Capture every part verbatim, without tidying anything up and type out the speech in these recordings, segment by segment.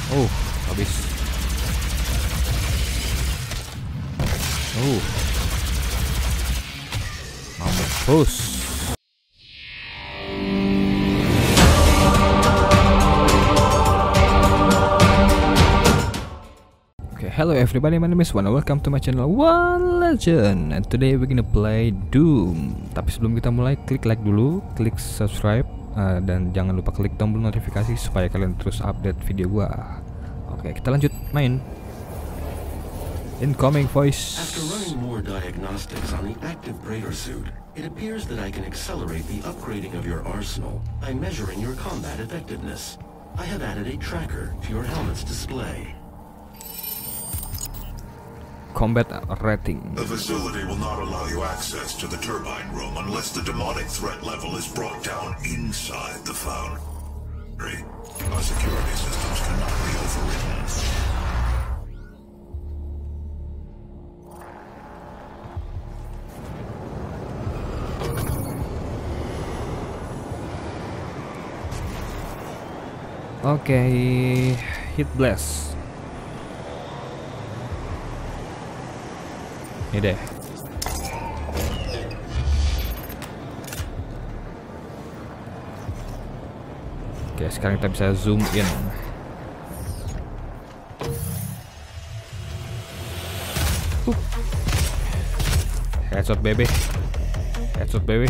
Oh, habis. Oh. Mampus. Okay, hello everybody, my name is Wan. Welcome to my channel One Legend. And today we're gonna play Doom. Tapi sebelum kita mulai, klik like dulu, klik subscribe, uh, dan jangan lupa klik tombol notifikasi supaya kalian terus update video gua. Oke, kita lanjut main. Incoming voice. After running more diagnostics on the active Praetor suit, it appears that I can accelerate the upgrading of your arsenal by measuring your combat effectiveness. I have added a tracker to your helmet's display. Combat rating. The facility will not allow you access to the turbine room unless the demonic threat level is brought down inside the foundry. Our security systems cannot be overridden. Oke, okay. Hit blast. Ini deh. Oke, sekarang kita bisa zoom in. Uh. Headshot baby. Headshot baby.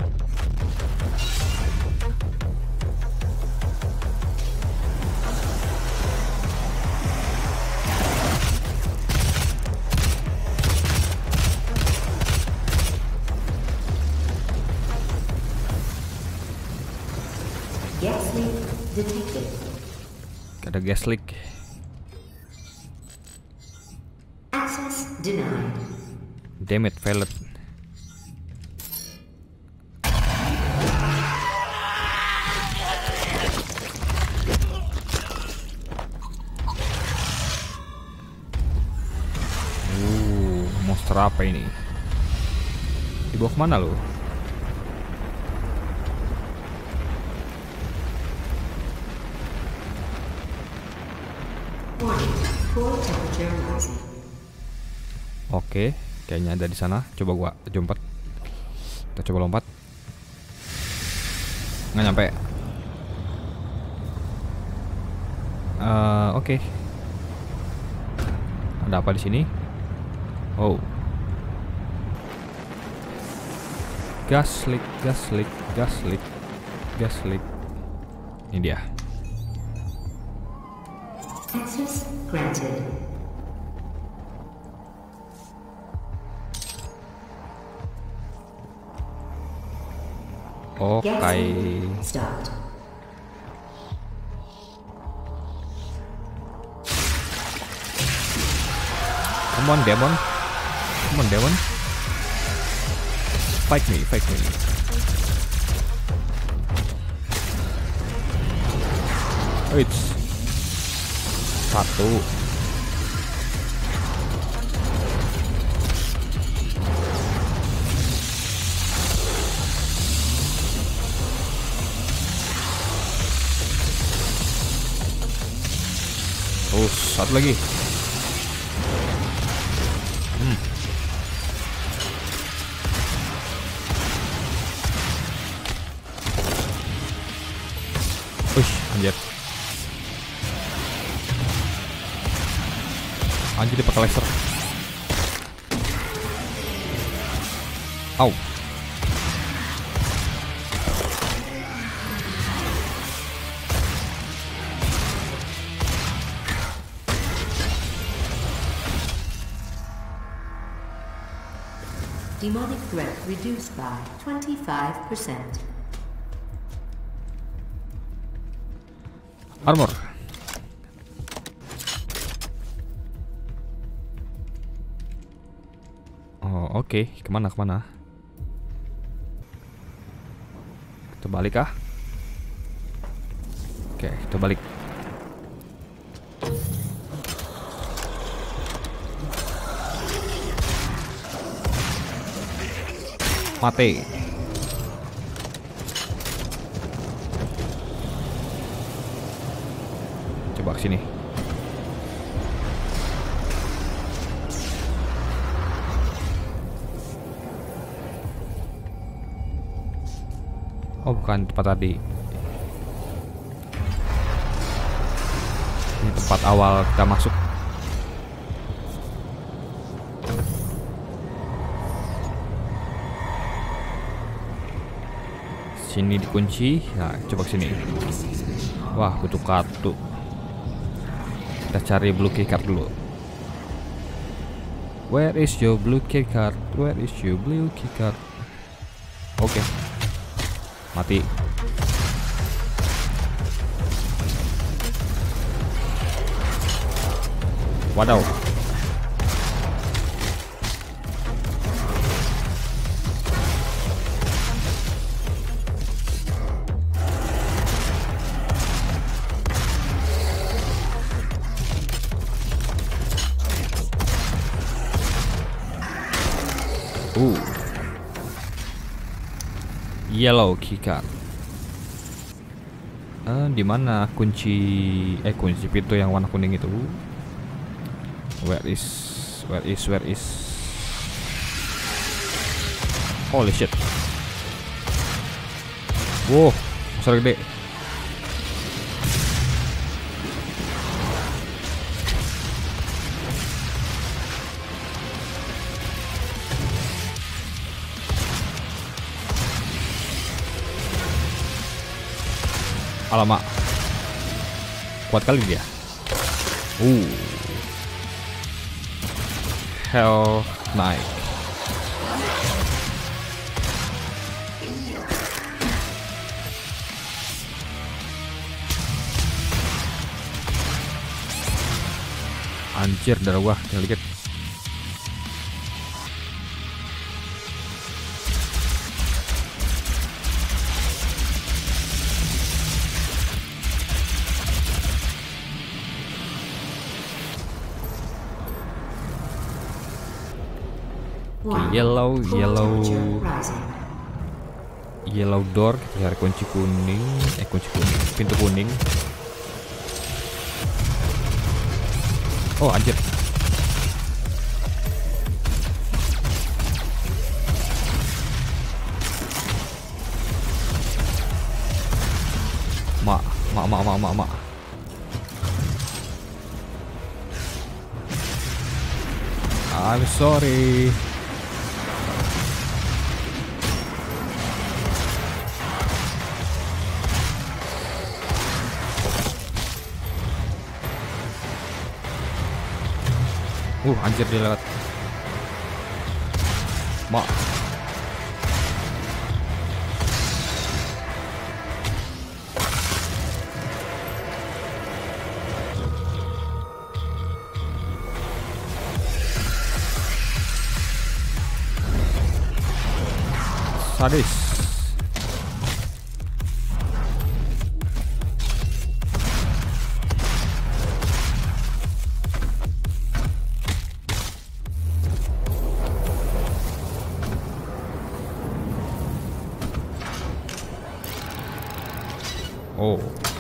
Gas leak detected. Ada gas leak. Access denied. Damn it, failed. Uh, monster apa ini? Dibawa kemana lo? Oke, kayaknya ada di sana. Coba gua jumpat. Kita coba lompat. Nggak nyampe. Uh, Oke. Okay. Ada apa di sini? Oh. Gas leak, gas leak, gas leak, gas leak. Ini dia. Access granted. Oke. Okay. Stopped. Come on, demon. Come on, demon. Fight me, fight me. Wait. Satu. Oh, satu lagi. Hmm. Wih, anjir. Anjir, dia pakai laser. Au. Demonic threat reduced by twenty-five percent. Armor. Oh, oke. Okay. Kemana, kemana? Kita balik kah? Oke, okay, kita balik. Mati. Coba kesini. Oh bukan, tempat tadi. Ini tempat awal kita masuk. Sini dikunci. Nah, coba sini. Wah, butuh kartu. Kita cari blue key card dulu. Where is your blue key card? Where is your blue key card? Oke. Okay. Mati. Wadaw. Uh. Yellow keycard. Ah, di mana kunci eh kunci pintu yang warna kuning itu? Where is where is where is Holy shit. Wow, besar gede. Alamak, kuat kali dia. Uh, Hell Knight. Anjir, darah gua dikit. Yellow, yellow, yellow door. Kita cari kunci kuning, eh kunci kuning, pintu kuning. Oh anjir. Mak, mak, mak, mak, mak, mak. I'm sorry. Uh, anjir dia lewat. Mak. Sadis. Oh.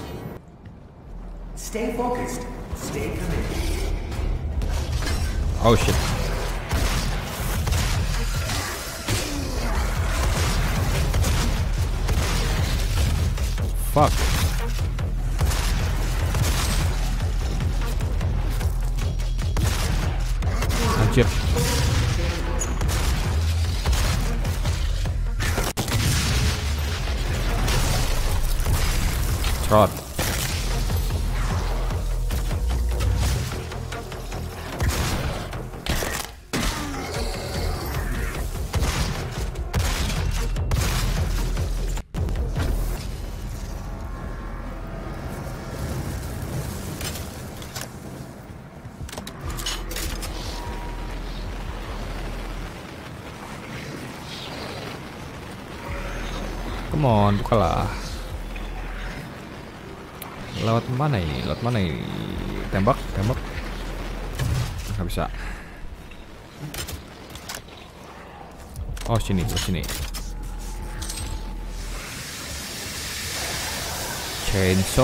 Stay focused. Stay committed. Oh shit. Fuck. Anjir. Trot. Come on, bukalah. Lewat mana ini? Lewat mana ini? Tembak, tembak. Nggak bisa. Oh sini, oh sini. Chainsaw.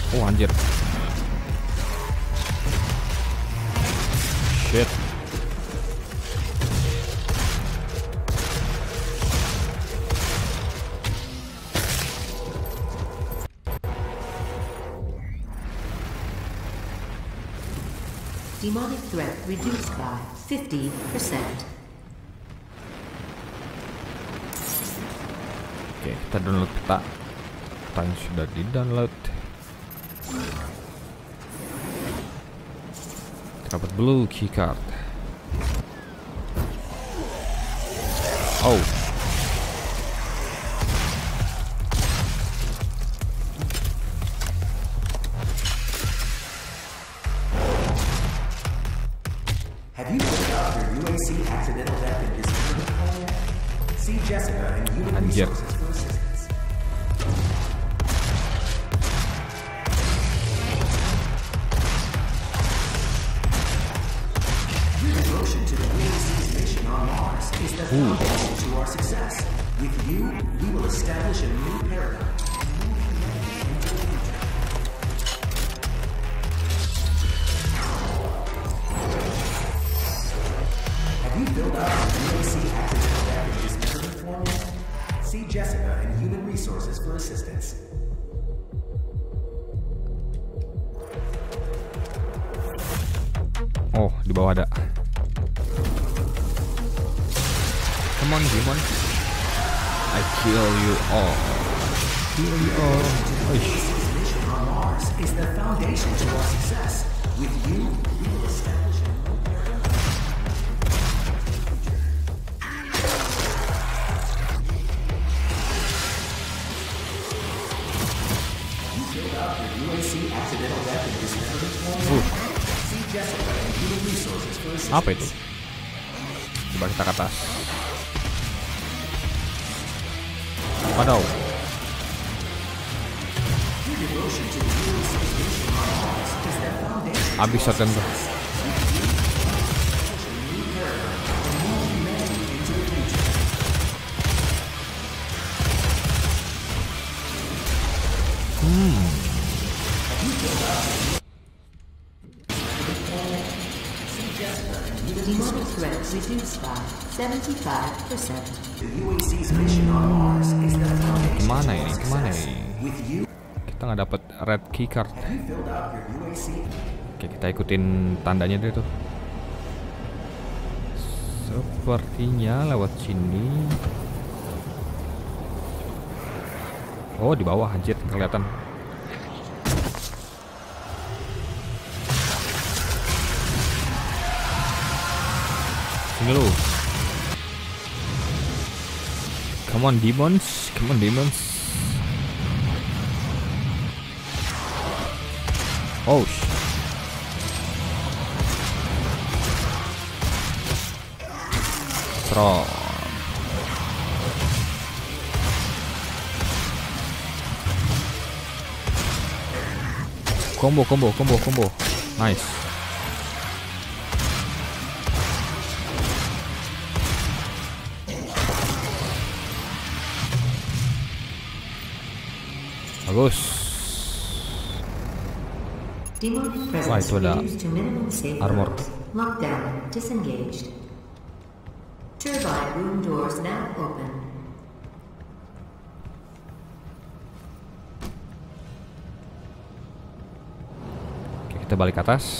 Oh anjir. Shit. Demonic threat reduced by fifty percent. Oke, kita download peta. Peta yang sudah di-download. Dapat blue keycard. Oh. Have you looked up your U A C accidental death and dismemberment plan yet? See Jessica and Human Anjir. Resources for assistance. Your devotion to the U A C's mission on Mars is the foundation to our success. With you, we will establish a new paradigm. Have you filled out the U A C accidental death and dismemberment form yet? See Jessica and Human Resources for assistance. Oh, di bawah ada. Come on, demon. I kill you all. Kill you all. Oish. This mission on Mars is the foundation to our success. With you, we will establish a new paradigm. You filled out your U A C accidental death and dismemberment form yet? See Jessica and Human Resources for assistance. Apa itu? Coba kita ke atas. Wadaw. Your devotion to the U A C's mission on Mars is the foundation. Habis shotgun tuh. Demonic threat reduced by seventy-five percent. The U A C's mission on Mars is the foundation Kemana to ini? our Kemana success. ini? With you, Kita nggak dapat red keycard. have you filled out your U A C? Oke, kita ikutin tandanya deh tuh. Sepertinya lewat sini. Oh, di bawah anjir kelihatan. Sini lu. Come on demons, come on demons. Oh sh. Throw. Combo, combo, combo, combo. Nice. Bagus. Demonic Wah, presence itu ada reduced to minimum safe armor. levels. Lockdown disengaged. Turbine room doors now open. Oke, kita balik ke atas.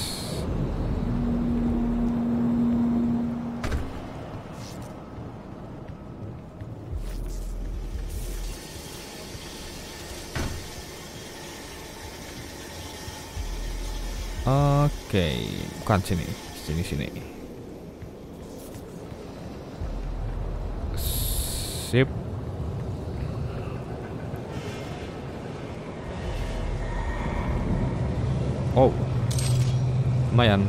Oke, bukan sini, sini sini. Sip. Oh, lumayan.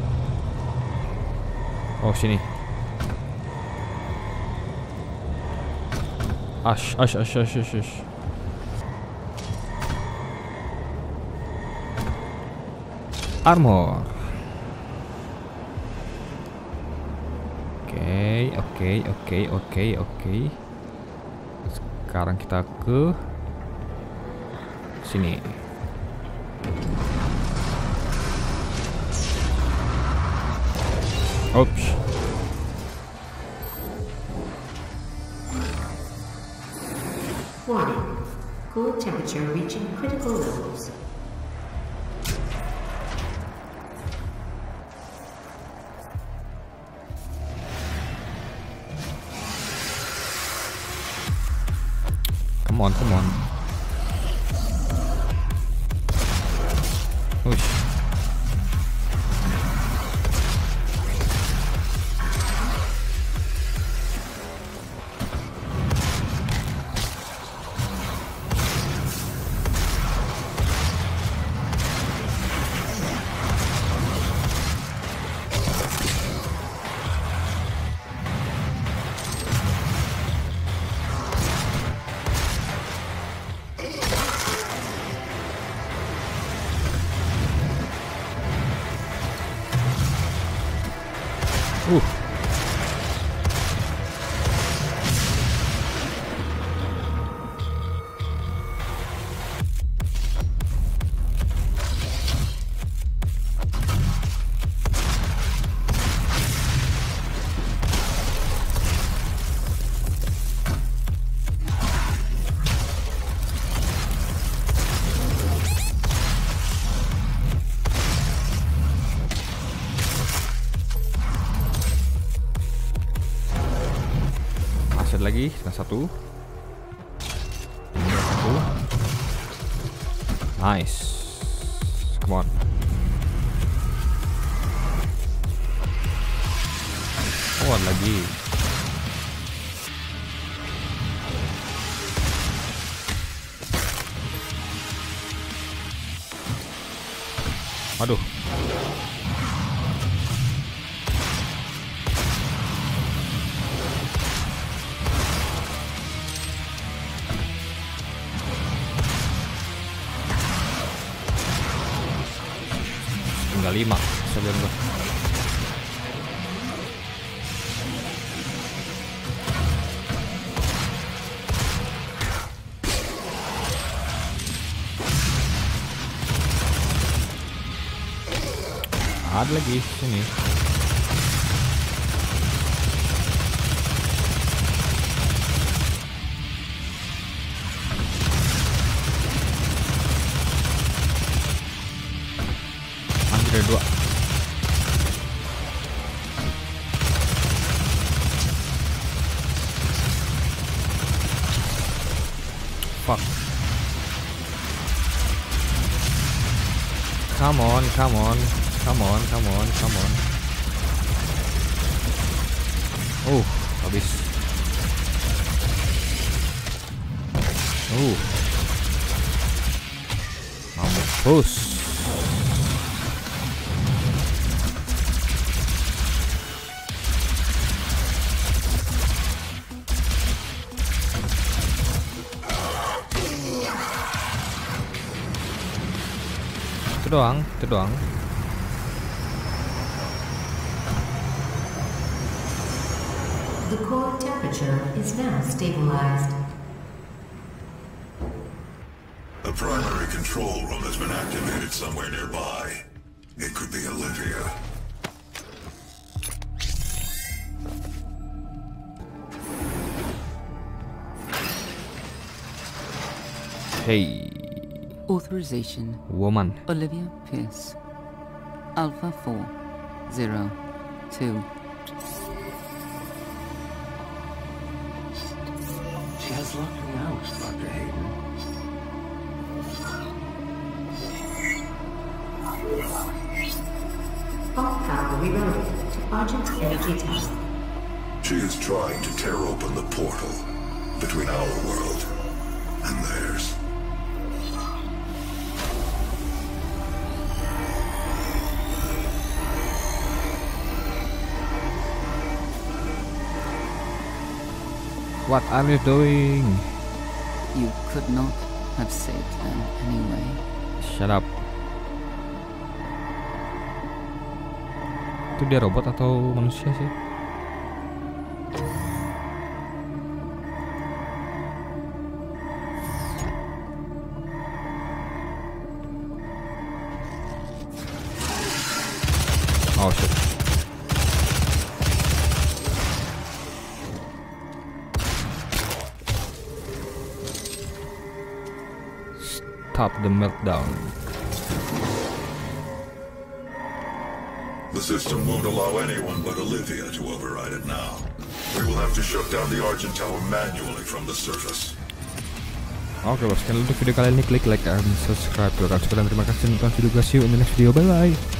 Oh sini. Ash, ash, ash, ash, ash, ash. Armor. Oke, oke, oke, oke, oke. Sekarang kita ke sini. Oops. Warning. Core temperature reaching critical levels. Come on, come on. Ush. Uh. Lagi tinggal satu. Tinggal satu. Nice. Come on. Oh, lagi. Aduh. Tinggal lima saja gua. Ada lagi sini. Ada dua. Fuck. Come on, come on, come on, come on, come on. Oh, habis. Oh. Mampus. Itu doang, itu doang. The core temperature is now stabilized. The primary control room has been activated somewhere nearby. It could be Olivia. Hey. Authorization. Woman. Olivia Pierce. Alpha four zero two. She has locked me out, Doctor Hayden. All power reloaded to Argent Energy Tower. She is trying to tear open the portal between our world and theirs. What are you doing? You could not have saved them anyway. Shut up. Itu dia robot atau manusia sih? Oh shit. stop the meltdown. The system won't allow anyone but Olivia to override it now. We will have to shut down the Argent Tower manually from the surface. Oke bos, kalau untuk video kali ini klik like and subscribe. Terima kasih, terima kasih nonton video, guys. See you in the next video, bye bye.